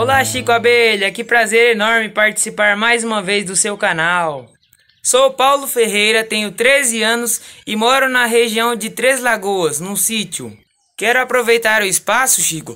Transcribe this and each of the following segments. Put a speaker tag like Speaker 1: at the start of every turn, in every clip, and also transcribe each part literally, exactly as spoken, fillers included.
Speaker 1: Olá, Chico Abelha, que prazer enorme participar mais uma vez do seu canal. Sou Paulo Ferreira, tenho treze anos e moro na região de Três Lagoas, num sítio. Quero aproveitar o espaço, Chico,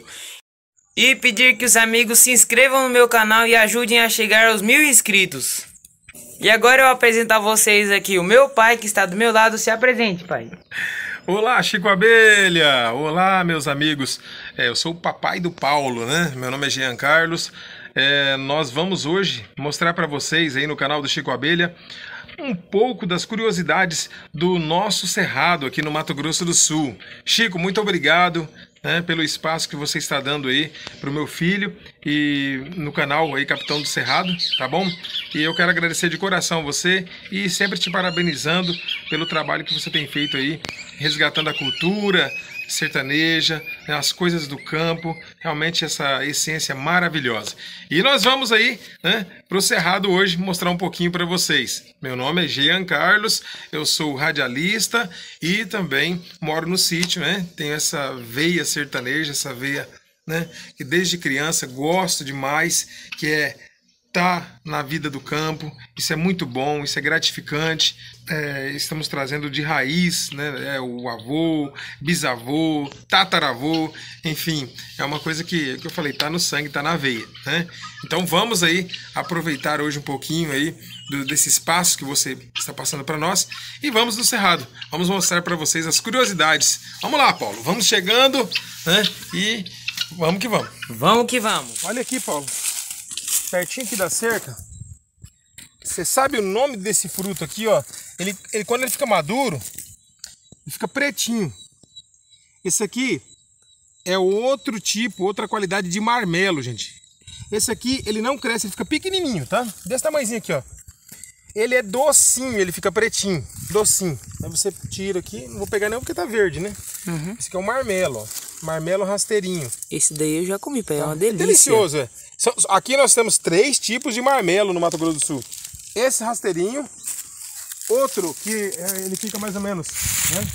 Speaker 1: e pedir que os amigos se inscrevam no meu canal e ajudem a chegar aos mil inscritos. E agora eu apresento a vocês aqui o meu pai, que está do meu lado. Se apresente, pai.
Speaker 2: Olá, Chico Abelha! Olá, meus amigos. É, eu sou o papai do Paulo, né? Meu nome é Jean Carlos. É, nós vamos hoje mostrar para vocês aí no canal do Chico Abelha um pouco das curiosidades do nosso cerrado aqui no Mato Grosso do Sul. Chico, muito obrigado, né, pelo espaço que você está dando aí para o meu filho e no canal aí Capitão do Cerrado, tá bom? E eu quero agradecer de coração você e sempre te parabenizando pelo trabalho que você tem feito aí, resgatando a cultura sertaneja, né, as coisas do campo, realmente essa essência maravilhosa. E nós vamos aí, né, para o Cerrado hoje mostrar um pouquinho para vocês. Meu nome é Jean Carlos, eu sou radialista e também moro no sítio, né? Tenho essa veia sertaneja, essa veia, né, que desde criança gosto demais, que é estar na vida do campo. Isso é muito bom, isso é gratificante. É, estamos trazendo de raiz, né, é, o avô, bisavô, tataravô, enfim, é uma coisa que, que eu falei, tá no sangue, tá na veia, né? Então vamos aí aproveitar hoje um pouquinho aí do, desse espaço que você está passando para nós e vamos no Cerrado. Vamos mostrar para vocês as curiosidades. Vamos lá, Paulo, vamos chegando, né? E vamos que vamos.
Speaker 1: Vamos que vamos.
Speaker 2: Olha aqui, Paulo, pertinho aqui da cerca. Você sabe o nome desse fruto aqui, ó? Ele, ele, quando ele fica maduro, ele fica pretinho. Esse aqui é outro tipo, outra qualidade de marmelo, gente. Esse aqui, ele não cresce, ele fica pequenininho, tá? Desse tamanhozinho aqui, ó. Ele é docinho, ele fica pretinho, docinho. Aí você tira aqui, não vou pegar nem porque tá verde, né? Uhum. Esse aqui é o marmelo, ó. Marmelo rasteirinho.
Speaker 1: Esse daí eu já comi, pai, é uma
Speaker 2: é
Speaker 1: delícia.
Speaker 2: Delicioso, é. Aqui nós temos três tipos de marmelo no Mato Grosso do Sul. Esse rasteirinho, outro que é, ele fica mais ou menos, né?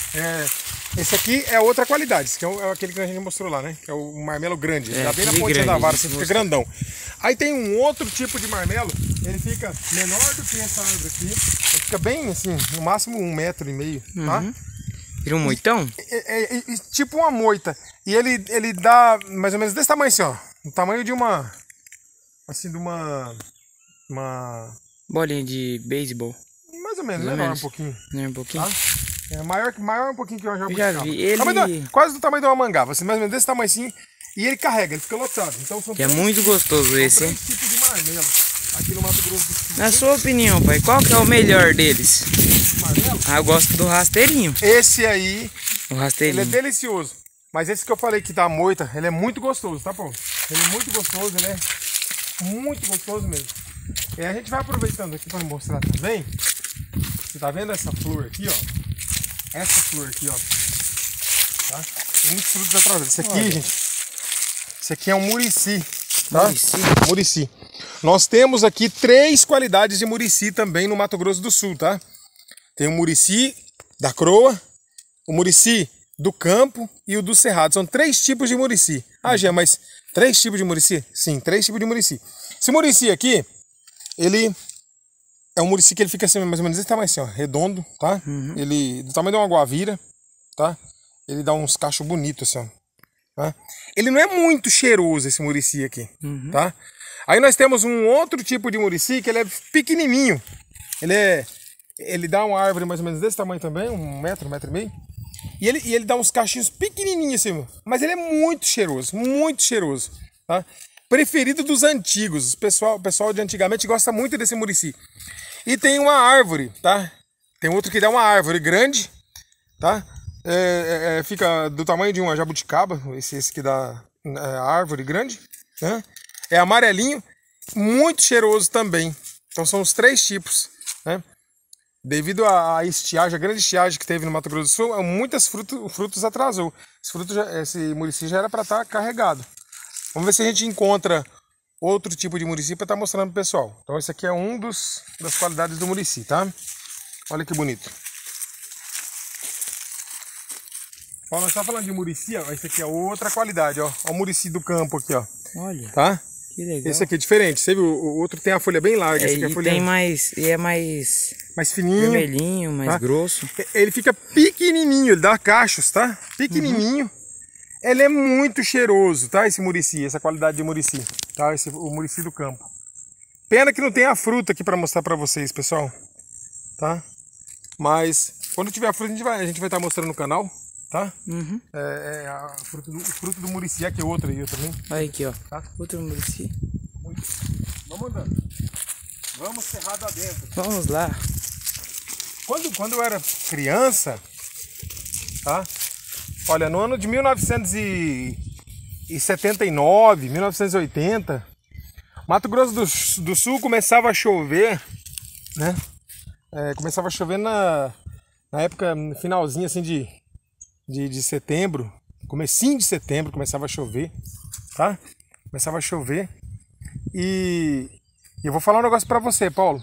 Speaker 2: É, esse aqui é outra qualidade, esse aqui é, o, é aquele que a gente mostrou lá, né? Que é o marmelo grande, é, já bem na pontinha da vara, assim, fica grandão. Aí tem um outro tipo de marmelo, ele fica menor do que essa árvore aqui, ele fica bem assim, no máximo um metro e meio, tá?
Speaker 1: Uhum. Vira um moitão?
Speaker 2: É, é, é, tipo uma moita. E ele, ele dá mais ou menos desse tamanho assim, ó. O tamanho de uma, assim, de uma, uma...
Speaker 1: bolinha de beisebol.
Speaker 2: Mais ou menos,
Speaker 1: mais
Speaker 2: menor
Speaker 1: menos.
Speaker 2: um pouquinho.
Speaker 1: Menor um pouquinho?
Speaker 2: Tá? É maior, maior um pouquinho que eu já
Speaker 1: Eu já vi. Ele...
Speaker 2: do, quase do tamanho de uma mangava, assim, mais ou menos desse tamanho assim. E ele carrega, ele fica lotado. Então são
Speaker 1: que é
Speaker 2: três,
Speaker 1: muito gostoso
Speaker 2: são
Speaker 1: esse,
Speaker 2: três
Speaker 1: hein?
Speaker 2: tipos de marmelo aqui no Mato Grosso do Sul.
Speaker 1: Na sua opinião, pai, qual que é o melhor deles?
Speaker 2: Marmelo?
Speaker 1: Ah, eu gosto do rasteirinho.
Speaker 2: Esse aí,
Speaker 1: o rasteirinho.
Speaker 2: ele é delicioso. Mas esse que eu falei que tá moita, ele é muito gostoso, tá, pô? Ele é muito gostoso, ele é muito gostoso mesmo. E a gente vai aproveitando aqui para mostrar também. Você tá vendo essa flor aqui, ó? Essa flor aqui, ó. Tá? Tem muitos frutos atrás. Esse aqui, olha, gente. Esse aqui é um murici. Tá?
Speaker 1: Murici.
Speaker 2: Murici. Nós temos aqui três qualidades de murici também no Mato Grosso do Sul, tá? Tem o murici da croa, o murici do campo e o do cerrado. São três tipos de murici. Ah, Gê, mas três tipos de murici? Sim, três tipos de murici. Esse murici aqui, ele é um murici que ele fica assim, mais ou menos desse tamanho assim, ó, redondo, tá? Uhum. Ele, do tamanho de uma guavira, tá? Ele dá uns cachos bonitos assim, ó. Tá? Ele não é muito cheiroso, esse murici aqui, uhum, tá? Aí nós temos um outro tipo de murici que ele é pequenininho. Ele é, ele dá uma árvore mais ou menos desse tamanho também, um metro, um metro e meio. E ele, e ele dá uns cachinhos pequenininhos assim, mas ele é muito cheiroso, muito cheiroso, tá? Preferido dos antigos, o pessoal, o pessoal de antigamente gosta muito desse murici. E tem uma árvore, tá? Tem outro que dá uma árvore grande, tá? É, é, fica do tamanho de uma jabuticaba, esse, esse que dá é, árvore grande, né? É amarelinho, muito cheiroso também. Então são os três tipos, né? Devido à estiagem, a grande estiagem que teve no Mato Grosso do Sul, muitas frutos, frutos atrasou. Esse, fruto já, esse murici já era para estar carregado. Vamos ver se a gente encontra outro tipo de murici para estar mostrando pro pessoal. Então esse aqui é um dos, das qualidades do murici, tá? Olha que bonito. Paulo, nós tá falando de murici, ó. Esse aqui é outra qualidade, ó. Ó o murici do campo aqui, ó.
Speaker 1: Olha.
Speaker 2: Tá?
Speaker 1: Que legal.
Speaker 2: Esse aqui é diferente. Você viu? O outro tem a folha bem larga.
Speaker 1: É,
Speaker 2: esse aqui é a
Speaker 1: e
Speaker 2: folha
Speaker 1: tem mais. E é mais.
Speaker 2: mais fininho.
Speaker 1: Vermelhinho, mais
Speaker 2: tá?
Speaker 1: grosso.
Speaker 2: Ele fica pequenininho, ele dá cachos, tá? Pequenininho. Uhum. Ele é muito cheiroso, tá? Esse murici, essa qualidade de murici, tá? Esse, o murici do campo. Pena que não tem a fruta aqui para mostrar para vocês, pessoal. Tá? Mas quando tiver a fruta a gente vai, a gente vai estar mostrando no canal, tá?
Speaker 1: Uhum.
Speaker 2: É, é a fruta do, o fruto do murici, aqui é outra aí também.
Speaker 1: Olha aqui, ó.
Speaker 2: Tá?
Speaker 1: Outro murici.
Speaker 2: Muito. Vamos andando. Vamos cerrado adentro.
Speaker 1: Vamos lá.
Speaker 2: Quando, quando eu era criança, tá? Olha, no ano de mil novecentos e setenta e nove, mil novecentos e oitenta, Mato Grosso do, do Sul começava a chover, né? É, começava a chover na, na época, no finalzinho assim de, de, de setembro, comecinho de setembro começava a chover, tá? Começava a chover e, e eu vou falar um negócio pra você, Paulo.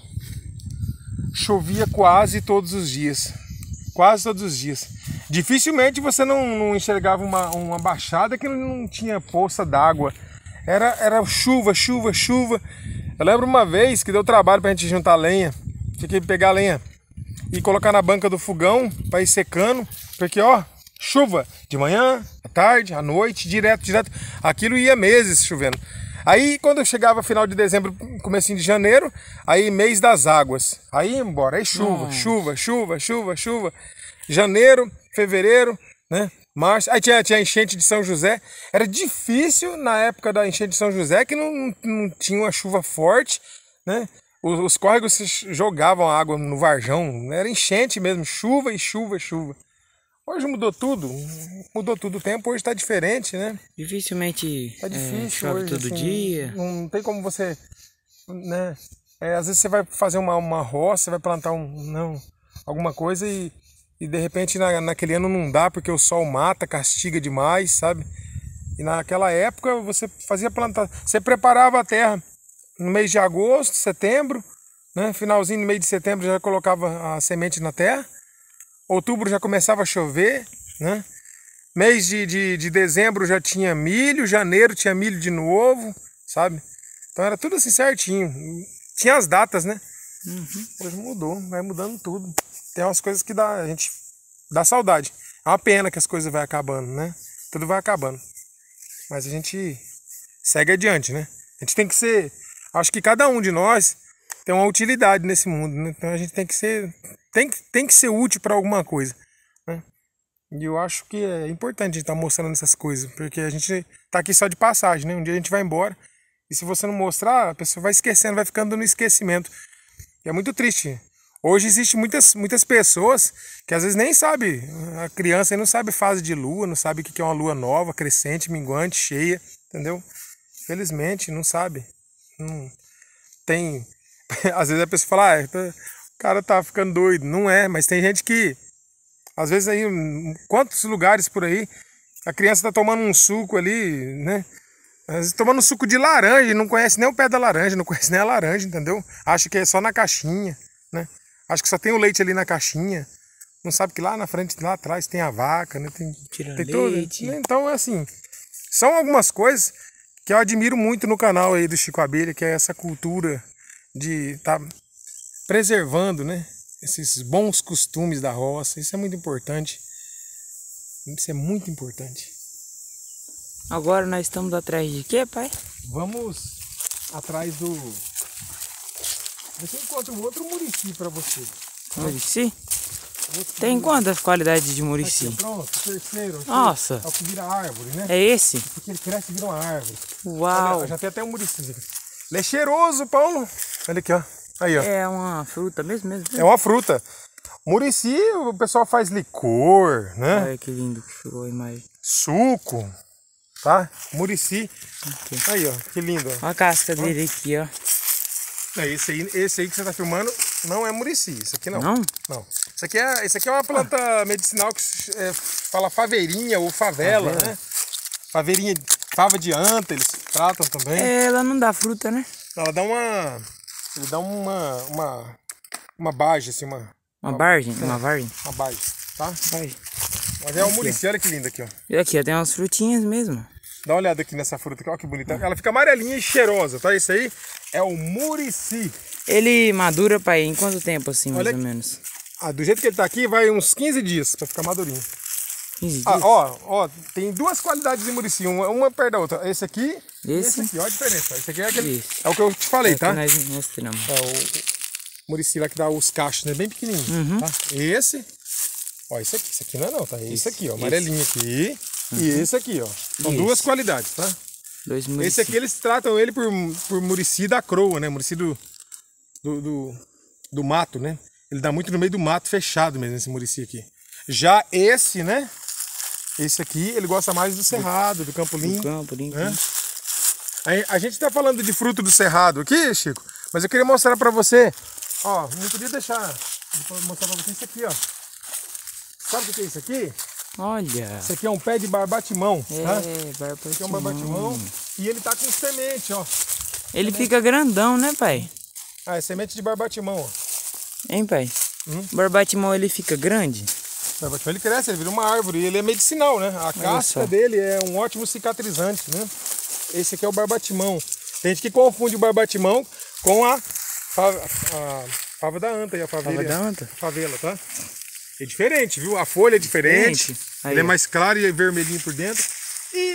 Speaker 2: Chovia quase todos os dias, quase todos os dias. Dificilmente você não, não enxergava uma, uma baixada que não tinha poça d'água. Era, era chuva, chuva, chuva. Eu lembro uma vez que deu trabalho pra gente juntar lenha. Tinha que pegar a lenha e colocar na banca do fogão para ir secando. Porque, ó, chuva de manhã, à tarde, à noite, direto, direto. Aquilo ia meses chovendo. Aí, quando chegava final de dezembro, comecinho de janeiro, aí mês das águas. Aí ia embora, aí chuva, hum. chuva, chuva, chuva, chuva. Janeiro, fevereiro, né? Março, aí tinha, tinha a enchente de São José. Era difícil na época da enchente de São José, que não, não tinha uma chuva forte, né? Os, os córregos jogavam água no varjão, era enchente mesmo, chuva e chuva, chuva. Hoje mudou tudo, mudou tudo, o tempo hoje está diferente, né?
Speaker 1: Dificilmente
Speaker 2: tá difícil,
Speaker 1: é, chove
Speaker 2: hoje,
Speaker 1: todo
Speaker 2: assim,
Speaker 1: dia.
Speaker 2: Não tem como você, né? É, às vezes você vai fazer uma, uma roça, vai plantar um, não, alguma coisa e E de repente na, naquele ano não dá porque o sol mata, castiga demais, sabe? E naquela época você fazia plantar, você preparava a terra no mês de agosto, setembro, né? Finalzinho no mês de setembro já colocava a semente na terra. Outubro já começava a chover, né? Mês de, de, de dezembro já tinha milho, janeiro tinha milho de novo, sabe? Então era tudo assim certinho. Tinha as datas, né?
Speaker 1: Uhum.
Speaker 2: Hoje mudou, vai mudando tudo. Tem umas coisas que dá, a gente dá saudade. É uma pena que as coisas vão acabando, né? Tudo vai acabando. Mas a gente segue adiante, né? A gente tem que ser... Acho que cada um de nós tem uma utilidade nesse mundo, né? Então a gente tem que ser... Tem, tem que ser útil para alguma coisa, né? E eu acho que é importante a gente estar mostrando essas coisas. Porque a gente tá aqui só de passagem, né? Um dia a gente vai embora. E se você não mostrar, a pessoa vai esquecendo, vai ficando no esquecimento. E é muito triste. Hoje existem muitas, muitas pessoas que às vezes nem sabe, a criança não sabe fase de lua, não sabe o que é uma lua nova, crescente, minguante, cheia, entendeu? Felizmente, não sabe. Não tem... Às vezes a pessoa fala, ah, o cara tá ficando doido. Não é, mas tem gente que, às vezes aí, quantos lugares por aí, a criança tá tomando um suco ali, né? Às vezes tomando um suco de laranja, não conhece nem o pé da laranja, não conhece nem a laranja, entendeu? Acha que é só na caixinha, né? Acho que só tem o leite ali na caixinha. Não sabe que lá na frente, lá atrás, tem a vaca, né? Tem,
Speaker 1: Tira
Speaker 2: tem
Speaker 1: leite.
Speaker 2: Tudo. Então, é assim, são algumas coisas que eu admiro muito no canal aí do Chico Abelha, que é essa cultura de estar tá preservando, né? Esses bons costumes da roça. Isso é muito importante. Isso é muito importante.
Speaker 1: Agora nós estamos atrás de quê, pai?
Speaker 2: Vamos atrás do... Você encontra um outro murici para você.
Speaker 1: Murici?
Speaker 2: Outro
Speaker 1: Tem
Speaker 2: murici.
Speaker 1: Quantas qualidades de murici?
Speaker 2: Aqui, pronto, o terceiro. Aqui,
Speaker 1: Nossa!
Speaker 2: é o que vira árvore, né?
Speaker 1: É esse?
Speaker 2: Porque ele cresce e vira uma árvore.
Speaker 1: Uau!
Speaker 2: Olha, já tem até um murici. Ele é cheiroso, Paulo. Olha aqui, ó. Aí, ó.
Speaker 1: É uma fruta mesmo, mesmo? mesmo?
Speaker 2: É uma fruta. Murici, o pessoal faz licor, né?
Speaker 1: Olha que lindo que ficou a imagem.
Speaker 2: Suco, tá? Murici.
Speaker 1: Aqui.
Speaker 2: Aí, ó, que lindo. Ó.
Speaker 1: Olha a casca dele aqui, ó.
Speaker 2: É, esse, aí, esse aí que você tá filmando não é murici, isso aqui não.
Speaker 1: Não?
Speaker 2: Não. Isso aqui é, isso aqui é uma planta ah. medicinal que é, fala faveirinha ou favela, favela, né? Faveirinha, fava de anta, eles tratam também.
Speaker 1: É, ela não dá fruta, né?
Speaker 2: Ela dá uma... Ele dá uma... Uma, uma bage, assim, uma...
Speaker 1: Uma bargem?
Speaker 2: É,
Speaker 1: uma vargem?
Speaker 2: Uma bage, tá?
Speaker 1: Vargem.
Speaker 2: Mas é o murici, olha que lindo aqui, ó.
Speaker 1: E aqui, ó, tem umas frutinhas mesmo.
Speaker 2: Dá uma olhada aqui nessa fruta, olha que bonita. Ela fica amarelinha e cheirosa, tá? Isso aí é o murici.
Speaker 1: Ele madura, pai, em quanto tempo assim, mais
Speaker 2: Olha
Speaker 1: ou
Speaker 2: aqui.
Speaker 1: menos?
Speaker 2: Ah, do jeito que ele tá aqui, vai uns quinze dias pra ficar madurinho.
Speaker 1: quinze dias?
Speaker 2: Ah, ó, ó, tem duas qualidades de murici, uma, uma perto da outra. Esse aqui e
Speaker 1: Esse?
Speaker 2: esse aqui, olha a diferença. Esse aqui é, aquele,
Speaker 1: Isso.
Speaker 2: é o que eu te falei,
Speaker 1: É
Speaker 2: tá?
Speaker 1: que nós mostramos.
Speaker 2: É o murici lá que dá os cachos, né? Bem pequenininho,
Speaker 1: Uhum.
Speaker 2: tá? Esse, ó, esse aqui, esse aqui não é não, tá? Esse,
Speaker 1: Esse,
Speaker 2: aqui, ó,
Speaker 1: esse.
Speaker 2: amarelinho aqui e esse aqui, ó. São
Speaker 1: Esse.
Speaker 2: duas qualidades, tá?
Speaker 1: Dois murici.
Speaker 2: Esse aqui eles tratam ele por, por murici da croa, né? Murici do, do, do, do mato, né? Ele dá muito no meio do mato fechado mesmo, esse murici aqui. Já esse, né? Esse aqui, ele gosta mais do cerrado, do campo limpo.
Speaker 1: Do campo limpo.
Speaker 2: Né? A, a gente tá falando de fruto do cerrado aqui, Chico, mas eu queria mostrar pra você. Ó, não podia deixar de mostrar pra você isso aqui, ó. Sabe o que é isso aqui?
Speaker 1: Olha.
Speaker 2: Isso aqui é um pé de barbatimão,
Speaker 1: É,
Speaker 2: tá?
Speaker 1: barbatimão.
Speaker 2: Aqui é um barbatimão e ele tá com semente, ó.
Speaker 1: Ele fica grandão, né, pai?
Speaker 2: Ah, é semente de barbatimão, ó.
Speaker 1: Hein, pai?
Speaker 2: Hum?
Speaker 1: O barbatimão, ele fica grande?
Speaker 2: O barbatimão ele cresce, ele vira uma árvore e ele é medicinal, né? A casca
Speaker 1: só.
Speaker 2: dele é um ótimo cicatrizante, né? Esse aqui é o barbatimão. Tem gente que confunde o barbatimão com a fava, a fava da anta e a favela.
Speaker 1: Fava da anta?
Speaker 2: Favela, tá? É diferente, viu? A folha é diferente.
Speaker 1: Diferente. Aí,
Speaker 2: Ele é
Speaker 1: ó.
Speaker 2: mais claro e vermelhinho por dentro. E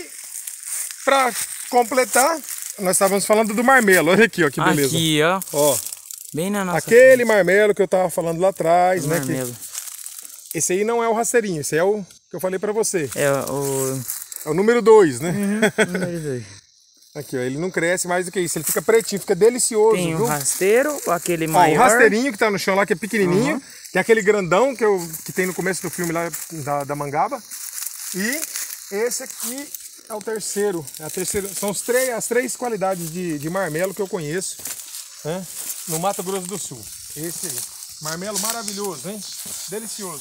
Speaker 2: pra completar, nós estávamos falando do marmelo. Olha aqui, ó, que beleza.
Speaker 1: Aqui, ó.
Speaker 2: Ó,
Speaker 1: Bem na nossa
Speaker 2: aquele marmelo que eu tava falando lá atrás,
Speaker 1: frente.
Speaker 2: né? que-
Speaker 1: Marmelo.
Speaker 2: Esse aí não é o rasteirinho, esse é o que eu falei pra você.
Speaker 1: É o...
Speaker 2: É o número dois, né?
Speaker 1: número dois.
Speaker 2: Aqui, ó, ele não cresce mais do que isso, ele fica pretinho, fica delicioso,
Speaker 1: Tem o
Speaker 2: viu?
Speaker 1: rasteiro, aquele
Speaker 2: Ó,
Speaker 1: maior.
Speaker 2: o rasteirinho que tá no chão lá, que é pequenininho,
Speaker 1: Uhum.
Speaker 2: tem aquele grandão que, eu, que tem no começo do filme lá da, da Mangaba. E esse aqui é o terceiro, é a terceira, são os três, as três qualidades de, de marmelo que eu conheço, né, no Mato Grosso do Sul. Esse aí, marmelo maravilhoso, hein? Delicioso.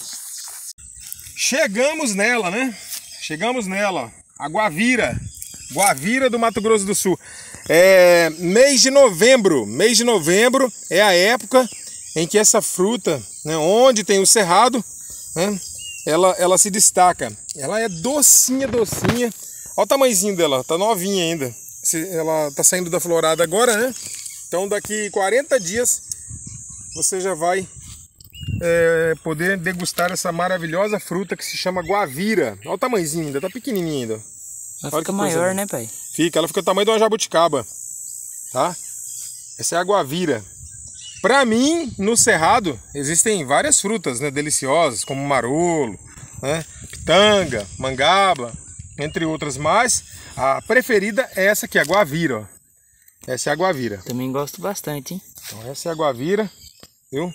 Speaker 2: Chegamos nela, né? Chegamos nela, a Guavira. Guavira do Mato Grosso do Sul. É, mês de novembro, mês de novembro é a época em que essa fruta, né, onde tem o cerrado, né, ela, ela se destaca. Ela é docinha, docinha. Olha o tamanhozinho dela, tá novinha ainda. Se- Ela tá saindo da florada agora, né? Então daqui quarenta dias você já vai é, poder degustar essa maravilhosa fruta que se chama guavira. Olha o tamanhozinho ainda, tá pequenininha ainda.
Speaker 1: Ela
Speaker 2: Olha
Speaker 1: fica
Speaker 2: que coisa
Speaker 1: maior,
Speaker 2: linda.
Speaker 1: né, pai?
Speaker 2: Fica, ela fica do tamanho de uma jabuticaba, tá? Essa é a guavira. Pra mim, no cerrado, existem várias frutas, né, deliciosas, como marolo, né, pitanga, mangaba, entre outras, mas a preferida é essa aqui, a guavira, ó. Essa é a guavira.
Speaker 1: Também gosto bastante, hein?
Speaker 2: Então essa é a guavira, viu?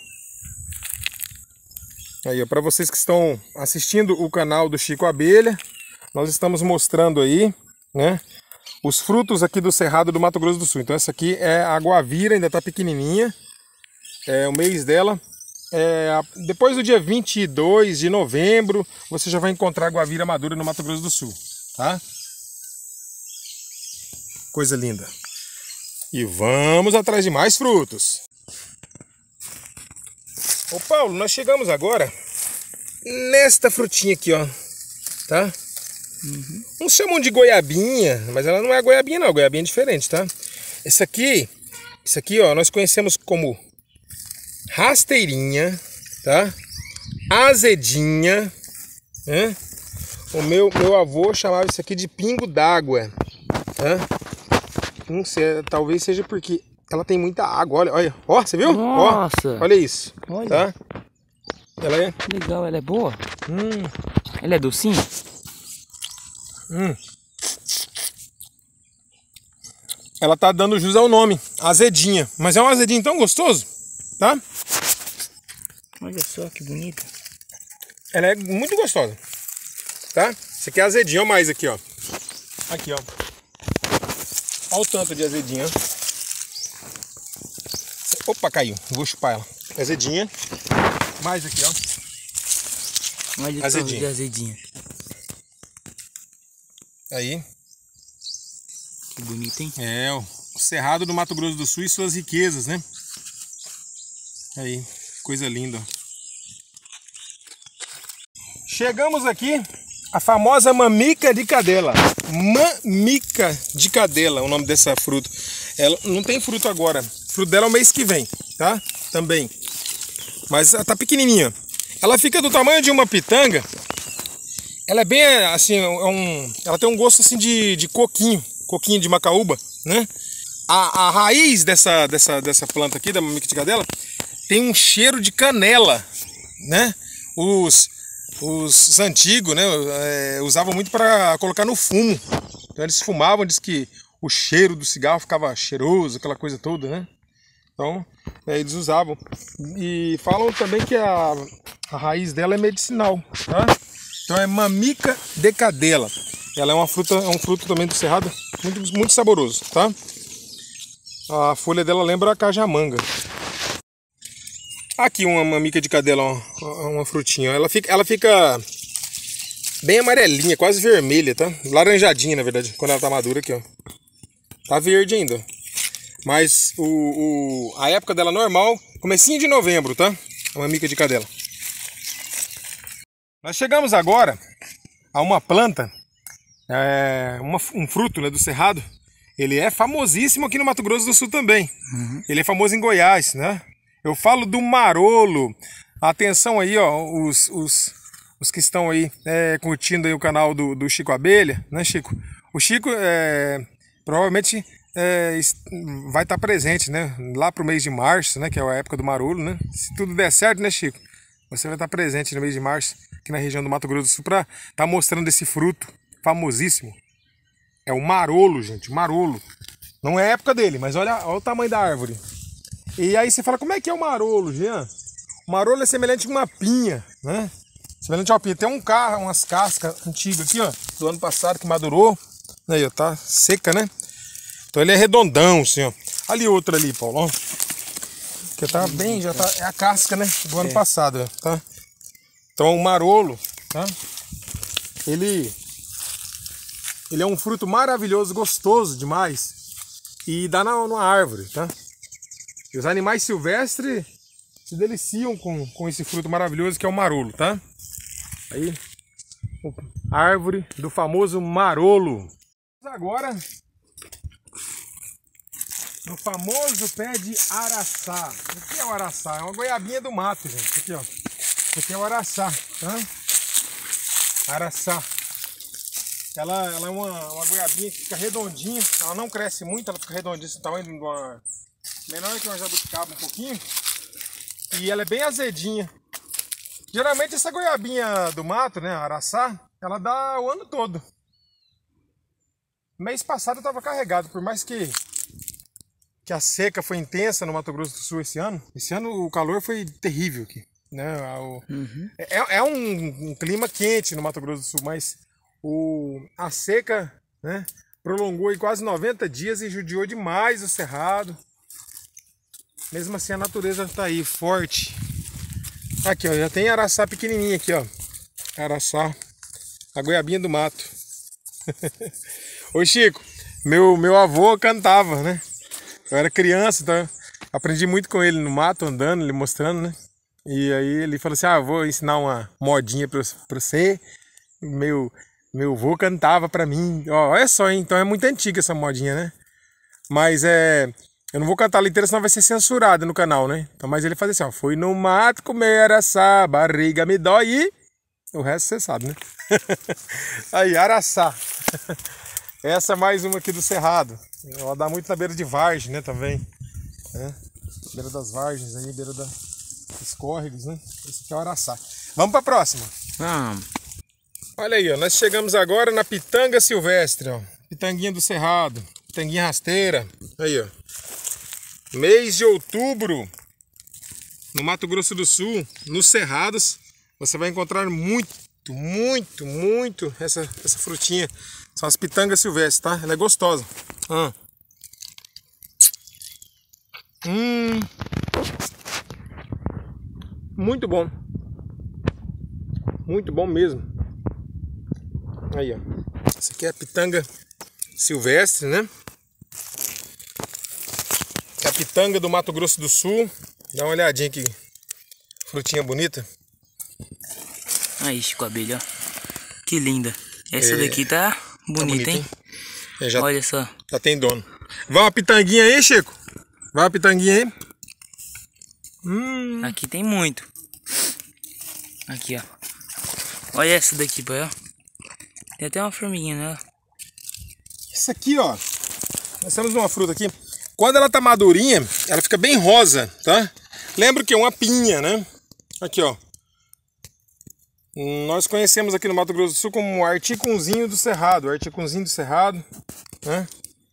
Speaker 2: Aí, ó, para vocês que estão assistindo o canal do Chico Abelha, nós estamos mostrando aí, né, os frutos aqui do Cerrado do Mato Grosso do Sul. Então essa aqui é a guavira, ainda tá pequenininha. É o mês dela. É, a- depois do dia vinte e dois de novembro, você já vai encontrar a guavira madura no Mato Grosso do Sul, tá? Coisa linda. E vamos atrás de mais frutos. Ô Paulo, nós chegamos agora nesta frutinha aqui, ó, tá?
Speaker 1: Uhum.
Speaker 2: Uns chamam de goiabinha, mas ela não é goiabinha não, goiabinha é diferente, tá? Esse aqui, esse aqui, ó, nós conhecemos como rasteirinha, tá? Azedinha, né? O meu, meu avô chamava isso aqui de pingo d'água, tá? Não sei, talvez seja porque ela tem muita água, olha, olha, ó, você viu?
Speaker 1: Nossa!
Speaker 2: Ó, olha isso,
Speaker 1: Olha.
Speaker 2: tá? Ela é...
Speaker 1: Legal, ela é boa?
Speaker 2: Hum,
Speaker 1: Ela é docinha?
Speaker 2: hum. Ela tá dando jus ao nome, azedinha. Mas é um azedinho tão gostoso, tá?
Speaker 1: Olha só que bonita.
Speaker 2: Ela é muito gostosa, tá? Isso aqui é azedinho, olha mais aqui, ó. Aqui, ó. Olha o tanto de azedinha. Opa, caiu. Vou chupar ela. Azedinha. Mais aqui, ó.
Speaker 1: Olha o
Speaker 2: Azedinha.
Speaker 1: tanto de azedinha.
Speaker 2: Aí.
Speaker 1: Que bonito, hein?
Speaker 2: É, o Cerrado do Mato Grosso do Sul e suas riquezas, né? Aí, coisa linda, ó. Chegamos aqui, a famosa mamica de cadela. Mamica de cadela, o nome dessa fruta. Ela não tem fruto agora. O fruto dela é o mês que vem, tá? Também. Mas ela tá pequenininha. Ela fica do tamanho de uma pitanga. Ela é bem assim, é um, ela tem um gosto assim de, de coquinho, coquinho de macaúba, né? A, a raiz dessa, dessa, dessa planta aqui, da mamica de cadela, tem um cheiro de canela, né? Os, os antigos, né, é, usavam muito para colocar no fumo. Então eles fumavam, diz que o cheiro do cigarro ficava cheiroso, aquela coisa toda, né? Então é, eles usavam. E falam também que a, a raiz dela é medicinal, tá? Então é mamica de cadela. Ela é uma fruta, é um fruto também do cerrado, muito, muito saboroso, tá? A folha dela lembra a cajamanga. Aqui uma mamica de cadela, uma, uma frutinha. Ela fica, ela fica bem amarelinha, quase vermelha, tá? Laranjadinha, na verdade, quando ela tá madura aqui, ó. Tá verde ainda. Mas o, o, a época dela normal, comecinho de novembro, tá? A mamica de cadela. Nós chegamos agora a uma planta, é, uma, um fruto, né, do cerrado. Ele é famosíssimo aqui no Mato Grosso do Sul também. Uhum. Ele é famoso em Goiás, né? Eu falo do marolo. Atenção aí, ó, os, os, os que estão aí é, curtindo aí o canal do, do Chico Abelha, né, Chico? O Chico é, provavelmente é, vai estar presente, né? Lá pro mês de março, né? Que é a época do marolo, né? Se tudo der certo, né, Chico? Você vai estar presente no mês de março aqui na região do Mato Grosso do Sul para estar mostrando esse fruto famosíssimo. É o marolo, gente, o marolo. Não é a época dele, mas olha, olha o tamanho da árvore. E aí você fala, como é que é o marolo, Jean? O marolo é semelhante a uma pinha, né? Semelhante a uma pinha. Tem um carro, umas cascas antigas aqui, ó, do ano passado que madurou. Aí, ó, tá seca, né? Então ele é redondão, assim, ó. Ali outro ali, Paulo, ó. Que tá bem, já tá, é a casca, né, do ano é. passado, tá? Então o marolo, tá? Ele, ele é um fruto maravilhoso, gostoso demais. E dá na, numa árvore, tá? E os animais silvestres se deliciam com, com esse fruto maravilhoso que é o marolo, tá? Aí, a árvore do famoso marolo. Agora, no famoso pé de araçá. O que é o araçá? É uma goiabinha do mato, gente. Aqui, ó. Aqui é o araçá, tá? Araçá. Ela, ela é uma, uma goiabinha que fica redondinha. Ela não cresce muito, ela fica redondinha, esse tamanho de uma... menor que uma jabuticaba um pouquinho. E ela é bem azedinha. Geralmente essa goiabinha do mato, né, araçá, ela dá o ano todo. Mês passado eu tava carregado, por mais que que a seca foi intensa no Mato Grosso do Sul esse ano. Esse ano o calor foi terrível aqui, né? O, uhum. É, é um, um clima quente no Mato Grosso do Sul, mas o, a seca, né, prolongou aí quase noventa dias e judiou demais o cerrado. Mesmo assim a natureza tá aí, forte. Aqui, ó, já tem araçá pequenininha aqui, ó. Araçá, a goiabinha do mato. Ô Chico, meu, meu avô cantava, né? Eu era criança, então eu aprendi muito com ele no mato, andando, ele mostrando, né? E aí ele falou assim, ah, vou ensinar uma modinha pra, pra você. Meu, meu avô cantava pra mim. Ó, olha só, hein? Então é muito antiga essa modinha, né? Mas é... eu não vou cantar ela inteira, senão vai ser censurada no canal, né? Então, mas ele fazia assim, ó. Fui no mato comer araçá, barriga me dói e... o resto você sabe, né? Aí, araçá. Essa é mais uma aqui do cerrado. Ela dá muito na beira de vargem, né, também. É. Beira das vargens aí, beira da... dos córregos, né? Esse aqui é o araçá. Vamos pra próxima.
Speaker 1: Vamos.
Speaker 2: Olha aí, ó. Nós chegamos agora na pitanga silvestre, ó. Pitanguinha do cerrado. Pitanguinha rasteira. Aí, ó. Mês de outubro. No Mato Grosso do Sul, nos cerrados, você vai encontrar muito, muito, muito essa, essa frutinha. São as pitangas silvestres, tá? Ela é gostosa. Ah. Hum. Muito bom. Muito bom mesmo. Aí, ó. Essa aqui é a pitanga silvestre, né? É a pitanga do Mato Grosso do Sul. Dá uma olhadinha aqui. Frutinha bonita.
Speaker 1: Aí, Chico Abelha, ó. Que linda. Essa
Speaker 2: É,
Speaker 1: daqui tá bonita,
Speaker 2: bonita,
Speaker 1: hein?
Speaker 2: hein? É, já,
Speaker 1: Olha só.
Speaker 2: já tem dono. Vai uma pitanguinha aí, Chico? Vai uma pitanguinha aí? Hum.
Speaker 1: Aqui tem muito. Aqui, ó. Olha essa daqui, pai, ó. Tem até uma formiguinha, né?
Speaker 2: Isso aqui, ó. Nós temos uma fruta aqui. Quando ela tá madurinha, ela fica bem rosa, tá? Lembra que é uma pinha, né? Aqui, ó. Nós conhecemos aqui no Mato Grosso do Sul como o articunzinho do cerrado. Articunzinho do cerrado, né?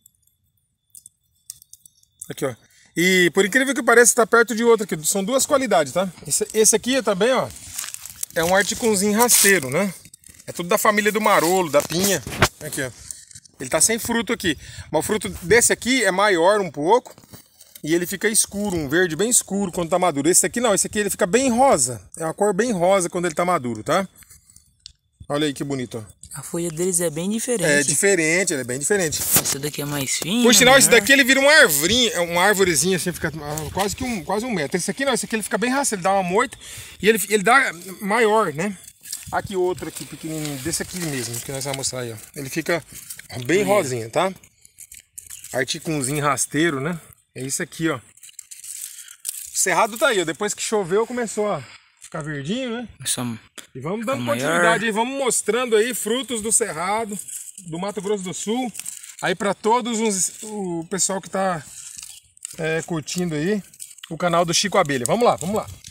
Speaker 2: Aqui, ó. E por incrível que pareça, está perto de outro aqui. São duas qualidades, tá? Esse, esse aqui também, ó, é um articunzinho rasteiro, né? É tudo da família do marolo, da pinha. Aqui, ó. Ele tá sem fruto aqui. Mas o fruto desse aqui é maior um pouco. E ele fica escuro, um verde bem escuro quando tá maduro. Esse aqui não, esse aqui ele fica bem rosa. É uma cor bem rosa quando ele tá maduro, tá? Olha aí que bonito, ó.
Speaker 1: A folha deles é bem diferente.
Speaker 2: É diferente, ele é bem diferente.
Speaker 1: Essa daqui é mais fina.
Speaker 2: Por sinal,
Speaker 1: menor.
Speaker 2: esse daqui ele vira uma arvorinha, uma árvorezinha assim, fica quase que um, quase um metro. Esse aqui não, esse aqui ele fica bem rasteiro, ele dá uma moita e ele, ele dá maior, né? Aqui outro aqui pequenininho, desse aqui mesmo, que nós vamos mostrar aí, ó. Ele fica bem rosinha, tá? Articunzinho rasteiro, né? É isso aqui, ó. O cerrado tá aí, ó. Depois que choveu, começou a ficar verdinho, né?
Speaker 1: Essa...
Speaker 2: E vamos dando
Speaker 1: maior.
Speaker 2: continuidade aí, vamos mostrando aí frutos do cerrado, do Mato Grosso do Sul. Aí para todos os, o pessoal que tá é, curtindo aí o canal do Chico Abelha. Vamos lá, vamos lá.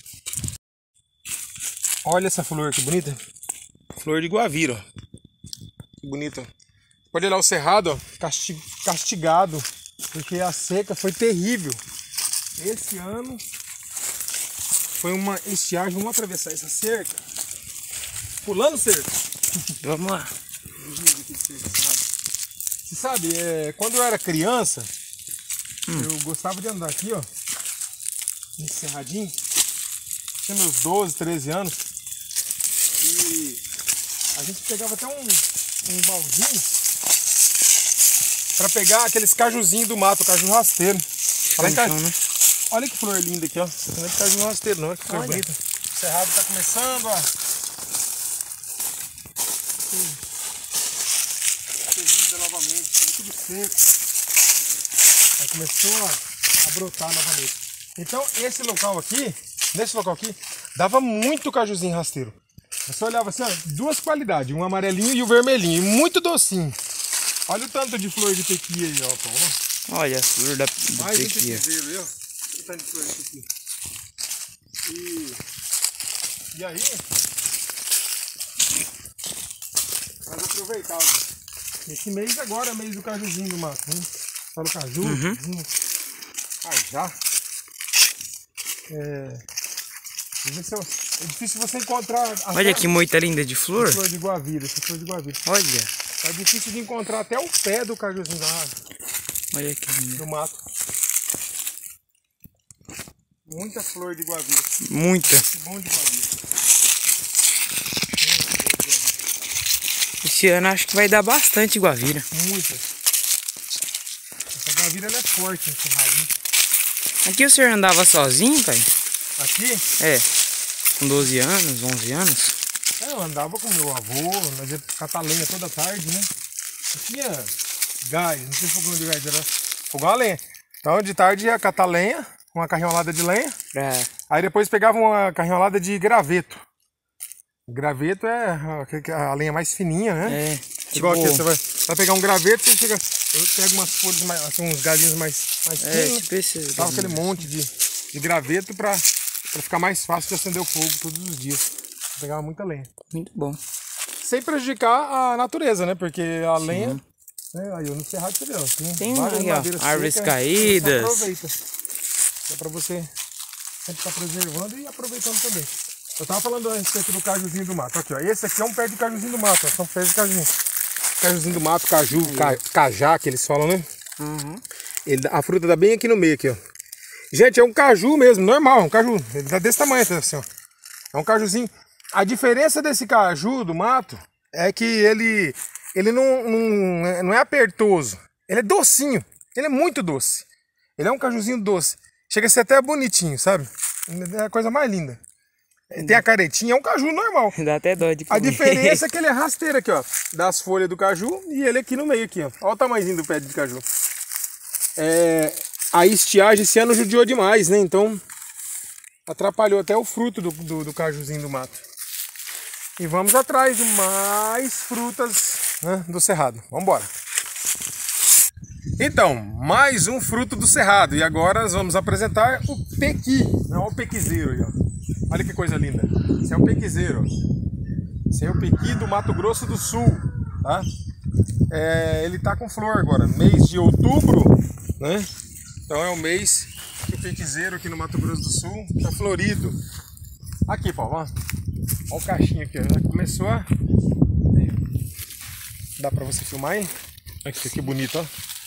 Speaker 2: Olha essa flor que bonita. Flor de guavira, ó. Que bonita. Pode olhar o cerrado, ó, casti- castigado. Porque a seca foi terrível. Esse ano foi uma estiagem. Vamos atravessar essa cerca. Pulando cerca.
Speaker 1: Vamos lá.
Speaker 2: Você sabe, é, quando eu era criança,
Speaker 1: hum.
Speaker 2: eu gostava de andar aqui, ó. Nesse cerradinho. Tinha meus doze, treze anos. E a gente pegava até um, um baldinho pra pegar aqueles cajuzinhos do mato, caju rasteiro. Olha, ca...
Speaker 1: né?
Speaker 2: Olha que flor linda aqui, ó. Não é de caju rasteiro, não. Olha que flor
Speaker 1: Olha.
Speaker 2: bonita. O cerrado tá começando, ó. Fervida novamente, tudo seco. Aí começou a, a brotar novamente. Então, esse local aqui, nesse local aqui, dava muito cajuzinho rasteiro. Você olhava assim, ó, duas qualidades, um amarelinho e o vermelhinho, e muito docinho. Olha o tanto de flor de pequi aí, ó, Paulo.
Speaker 1: Olha a flor da, do
Speaker 2: Mais um
Speaker 1: pequi.
Speaker 2: pequizeiro aí, ó. Olha o tanto de flor de pequi. E, e aí, nós aproveitávamos. Esse mês agora é mês do cajuzinho do mato, né? Fala o caju,
Speaker 1: Uhum.
Speaker 2: cajuzinho, cajá. É, é difícil você encontrar.
Speaker 1: Olha que moita linda de flor.
Speaker 2: Flor de guavira, essa flor de guavira.
Speaker 1: Olha.
Speaker 2: É difícil de encontrar até o pé do cajuzinho lá
Speaker 1: Olha que linda.
Speaker 2: no mato. Muita flor de guavira.
Speaker 1: Muita.
Speaker 2: Que bom de guavira.
Speaker 1: Esse ano acho que vai dar bastante guavira.
Speaker 2: Muita. Essa guavira ela é forte, esse radinho.
Speaker 1: Aqui o senhor andava sozinho, pai?
Speaker 2: Aqui,
Speaker 1: É. Com doze anos, onze anos.
Speaker 2: eu andava com meu avô, nós ia catar lenha toda tarde, né? Não tinha gás, não tinha fogão de gás, era fogão a lenha. Então de tarde ia catar lenha, uma carrinholada de lenha.
Speaker 1: Pra...
Speaker 2: Aí depois pegava uma carrinholada de graveto. Graveto é a lenha mais fininha, né?
Speaker 1: É.
Speaker 2: Igual
Speaker 1: Tipo...
Speaker 2: aqui, você vai, vai pegar um graveto, você chega. Eu pego umas folhas, mais, assim, uns galhinhos mais, mais
Speaker 1: É,
Speaker 2: finos.
Speaker 1: tipo esse...
Speaker 2: Tava aquele monte de, de graveto pra, pra ficar mais fácil de acender o fogo todos os dias. Eu pegava muita lenha.
Speaker 1: Muito bom.
Speaker 2: Sem prejudicar a natureza, né? Porque a lenha. Né? Aí eu no cerrado você vê, ó, tem,
Speaker 1: Tem
Speaker 2: várias
Speaker 1: aí, ó,
Speaker 2: madeiras
Speaker 1: árvores
Speaker 2: secas,
Speaker 1: caídas.
Speaker 2: você aproveita. Dá pra você sempre estar preservando e aproveitando também. Eu tava falando a respeito do cajuzinho do mato. Aqui, ó. Esse aqui é um pé de cajuzinho do mato, ó. São pés de cajuzinho. Cajuzinho do mato, caju, ca, cajá, que eles falam, né?
Speaker 1: Uhum.
Speaker 2: Ele, a fruta dá bem aqui no meio, aqui, ó. Gente, é um caju mesmo, normal, um caju. Ele dá desse tamanho, assim, ó. É um cajuzinho. A diferença desse caju do mato é que ele, ele não, não, não é apertoso. Ele é docinho. Ele é muito doce. Ele é um cajuzinho doce. Chega a ser até bonitinho, sabe? É a coisa mais linda. Tem a caretinha, é um caju normal.
Speaker 1: Dá até dó de comer.
Speaker 2: A diferença é que ele é rasteiro aqui, ó. Das folhas do caju e ele aqui no meio aqui, ó. Olha o tamanhozinho do pé de caju. É, a estiagem esse ano judiou demais, né? Então atrapalhou até o fruto do, do, do cajuzinho do mato. E vamos atrás de mais frutas, né, do cerrado. Vamos embora. Então, mais um fruto do cerrado. E agora nós vamos apresentar o pequi. Não, o pequizeiro aí, ó. Olha que coisa linda. Esse é o pequizeiro. Esse é o pequi do Mato Grosso do Sul, tá? É, ele tá com flor agora, mês de outubro, né? Então é o mês que o pequizeiro aqui no Mato Grosso do Sul tá florido. Aqui, Paulo, ó. Olha o cachinho aqui, ó. Começou a... Dá pra você filmar aí? Aqui, que bonito, ó.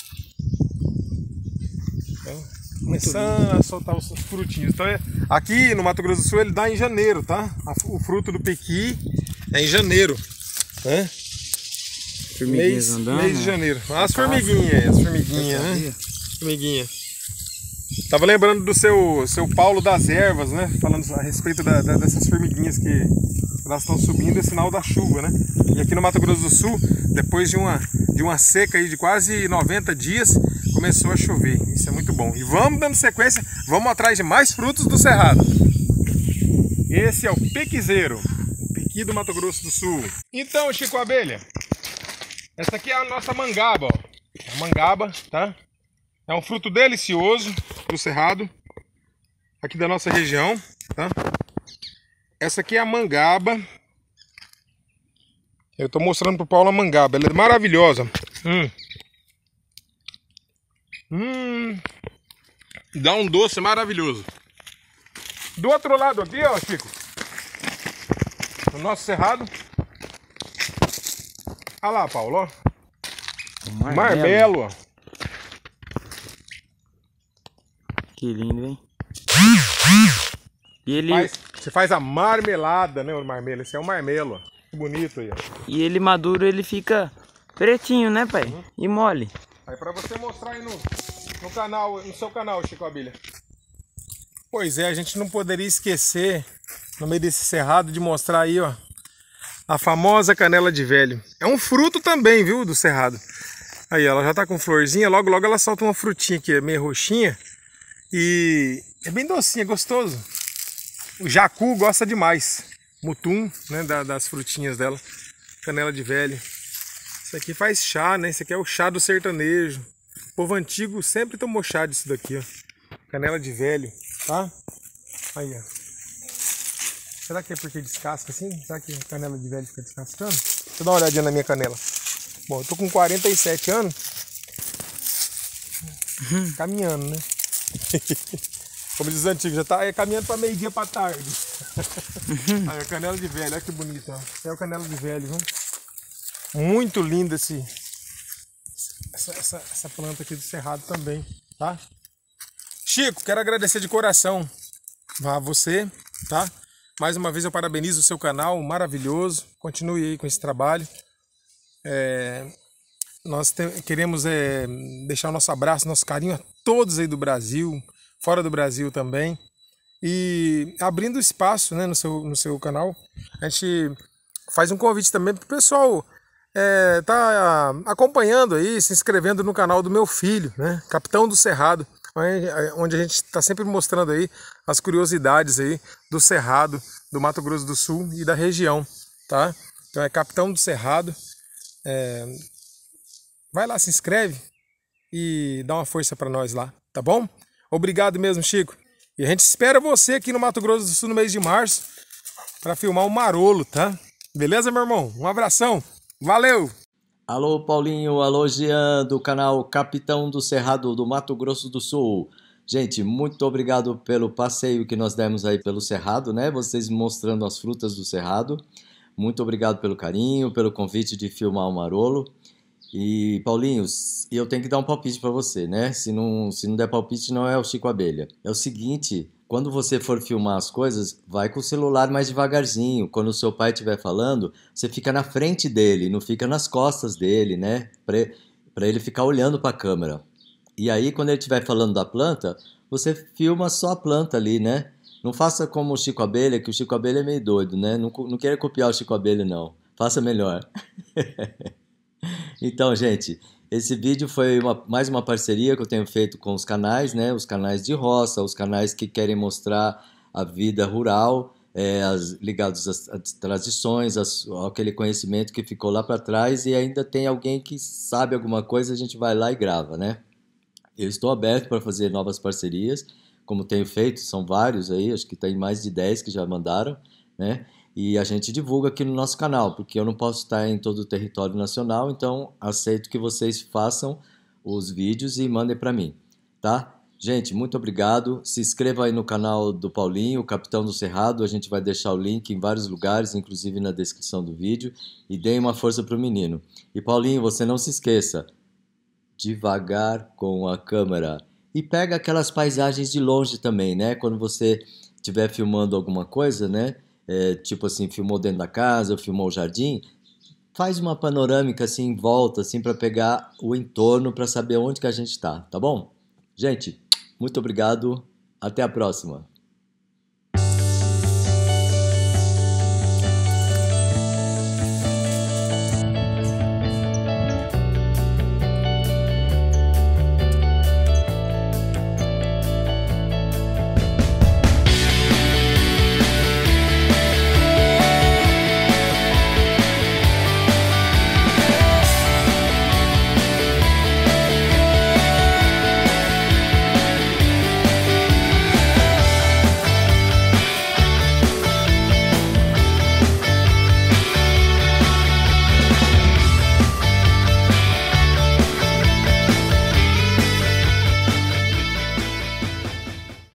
Speaker 2: Então, começando a soltar os frutinhos. Então, aqui no Mato Grosso do Sul ele dá em janeiro, tá? O fruto do pequi é em janeiro, né? Mês, andando, mês de janeiro. As formiguinhas, as formiguinhas, né? Formiguinha. Tava lembrando do seu, seu Paulo das ervas, né? Falando a respeito da, da, dessas formiguinhas que elas estão subindo, é sinal da chuva, né? E aqui no Mato Grosso do Sul, depois de uma, de uma seca aí de quase noventa dias, começou a chover. Isso é muito bom. E vamos dando sequência, vamos atrás de mais frutos do cerrado. Esse é o pequizeiro, o pequi do Mato Grosso do Sul. Então, Chico Abelha, essa aqui é a nossa mangaba, ó. A mangaba, tá? É um fruto delicioso do cerrado, aqui da nossa região, tá? Essa aqui é a mangaba. Eu tô mostrando pro Paulo a mangaba, ela é maravilhosa. Hum. Hum. Dá um doce maravilhoso. Do outro lado aqui, ó, Chico, o nosso cerrado. Olha lá, Paulo, ó. Marmelo, marmelo, ó.
Speaker 1: Que lindo, hein? E ele...
Speaker 2: Faz, você faz a marmelada, né, o marmelo. Esse é o marmelo, ó. Que bonito aí, ó.
Speaker 1: E ele maduro, ele fica pretinho, né, pai? Uhum. E mole.
Speaker 2: Aí pra você mostrar aí no, no canal, no seu canal, Chico Abelha. Pois é, a gente não poderia esquecer, no meio desse cerrado, de mostrar aí, ó, a famosa canela de velho. É um fruto também, viu, do cerrado. Aí, ela já tá com florzinha, logo logo ela solta uma frutinha aqui, meio roxinha. E é bem docinha, gostoso. O jacu gosta demais. Mutum, né, das frutinhas dela. Canela de velho. Isso aqui faz chá, né? Isso aqui é o chá do sertanejo. O povo antigo sempre tomou chá disso daqui, ó. Canela de velho, tá? Aí, ó. Será que é porque descasca assim? Será que a canela de velho fica descascando? Deixa eu dar uma olhadinha na minha canela. Bom, eu tô com quarenta e sete anos. Uhum. Caminhando, né? Como diz os antigos, já tá caminhando para meio dia para tarde. Uhum. Aí a canela de velho, olha que bonito, ó. Esse é o canela de velho, viu? Muito lindo esse, essa, essa, essa planta aqui do cerrado também, tá? Chico, quero agradecer de coração a você, tá? Mais uma vez eu parabenizo o seu canal, maravilhoso. Continue aí com esse trabalho. É, nós te, queremos é, deixar o nosso abraço, nosso carinho a todos aí do Brasil, fora do Brasil também. E abrindo espaço, né, no, seu, no seu canal, a gente faz um convite também para o pessoal é, tá acompanhando aí, se inscrevendo no canal do meu filho, né, Capitão do Cerrado, onde a gente está sempre mostrando aí as curiosidades aí do Cerrado, do Mato Grosso do Sul e da região, tá? Então é Capitão do Cerrado. É... Vai lá, se inscreve e dá uma força para nós lá, tá bom? Obrigado mesmo, Chico. E a gente espera você aqui no Mato Grosso do Sul no mês de março para filmar o Marolo, tá? Beleza, meu irmão? Um abração. Valeu!
Speaker 3: Alô, Paulinho, alô, Jean, do canal Capitão do Cerrado do Mato Grosso do Sul. Gente, muito obrigado pelo passeio que nós demos aí pelo Cerrado, né? Vocês mostrando as frutas do Cerrado. Muito obrigado pelo carinho, pelo convite de filmar o Marolo. E, Paulinho, eu tenho que dar um palpite para você, né? Se não, se não der palpite, não é o Chico Abelha. É o seguinte, quando você for filmar as coisas, vai com o celular mais devagarzinho. Quando o seu pai estiver falando, você fica na frente dele, não fica nas costas dele, né? Para ele ficar olhando para a câmera. E aí, quando ele estiver falando da planta, você filma só a planta ali, né? Não faça como o Chico Abelha, que o Chico Abelha é meio doido, né? Não, não queira copiar o Chico Abelha, não. Faça melhor. Então, gente, esse vídeo foi uma, mais uma parceria que eu tenho feito com os canais, né? Os canais de roça, os canais que querem mostrar a vida rural, é, as, ligados às, às tradições, às, àquele conhecimento que ficou lá para trás e ainda tem alguém que sabe alguma coisa, a gente vai lá e grava, né? Eu estou aberto para fazer novas parcerias, como tenho feito, são vários aí, acho que tem mais de dez que já mandaram, né? E a gente divulga aqui no nosso canal, porque eu não posso estar em todo o território nacional, então aceito que vocês façam os vídeos e mandem para mim, tá? Gente, muito obrigado. Se inscreva aí no canal do Paulinho, o Capitão do Cerrado, a gente vai deixar o link em vários lugares, inclusive na descrição do vídeo, e deem uma força pro menino. E Paulinho, você não se esqueça, devagar com a câmera. E pega aquelas paisagens de longe também, né? Quando você estiver filmando alguma coisa, né? É, tipo assim, filmou dentro da casa, filmou o jardim, faz uma panorâmica assim em volta, assim, para pegar o entorno, para saber onde que a gente está, tá bom? Gente, muito obrigado, até a próxima.